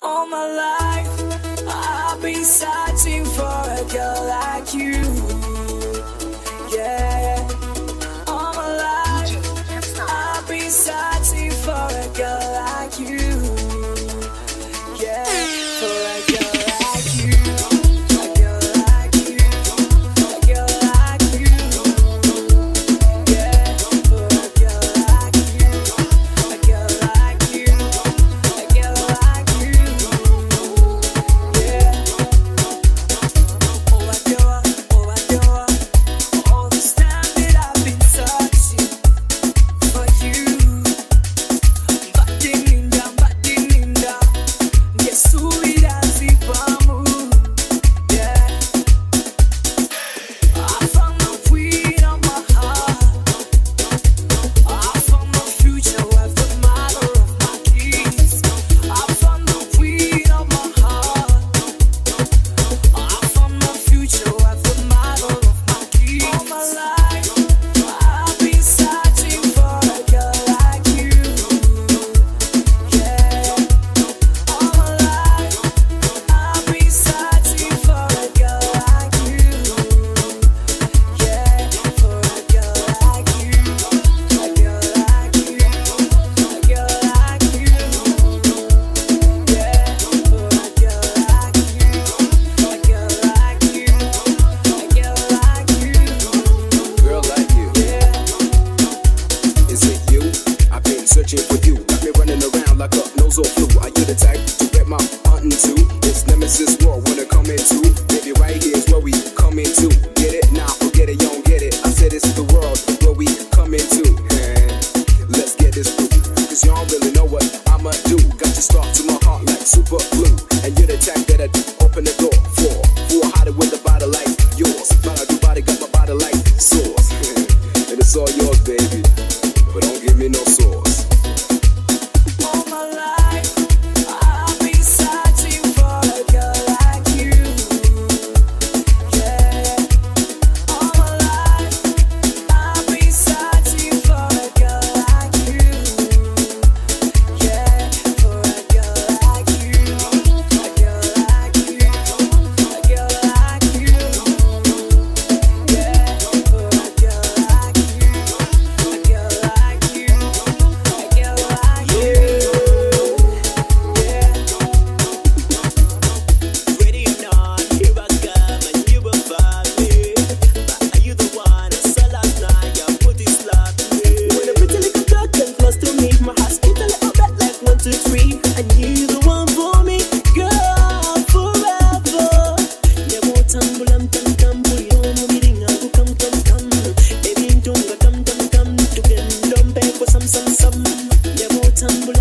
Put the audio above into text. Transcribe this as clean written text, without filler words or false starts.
All my life, I've been searching for a girl like you. Yeah. All my life, I've been searching for a girl like you. Yeah. For a girl like you. A girl like you. A girl like you. Yeah. For a girl like you. A girl like you. A girl like you. Yeah. Oh, I adore all this time that I've been searching for you. Badininda, ngesubira zipamu. Yeah. I found the queen of my heart. I found the future with the mother of my kids. I found the queen of my heart. I found my future with the mother of my kids. All my life, I've been searching for a girl like you. Yeah. All my life, I've been searching for a girl like you. Yeah. For a girl like you. A girl like you. A girl like you. Yeah. For a girl like you. A girl like you. A girl like you. Girl like you, Yeah. is it you? I've been searching for you. Got me running around like a nose or flu. Are you the type to get my hunting to? It's Nemesis War when it come into. Baby, right here is where we come into. Get it? Nah, forget it, you don't get it. I said it's the world where we come into. Let's get this through. Cause you don't really know what I'ma do. Got you stuck to my heart like super glue. And you're the type that I'd open the door for. For a hottie with a body like yours. But I do body, got my body like sauce. And it's all yours, baby. But don't give me no sauce. All my life, I've been searching for a girl like you. Yeah. All my life, I've been searching for a girl like you. Yeah. For a girl like you. A girl like you. A girl like you. Yeah. For a girl like you. A girl like you. A girl like you. Ready or not, here I come and you will find me. But are you the one I saw last night? You put it slap me. When a pretty little girl came close to me, my heart skipped a little bit like 1, 2, 3. And you the one for me, girl, forever. Never tumble, yo, meeting up, come. Baby, don't come to get dumb back for some. Never tumble.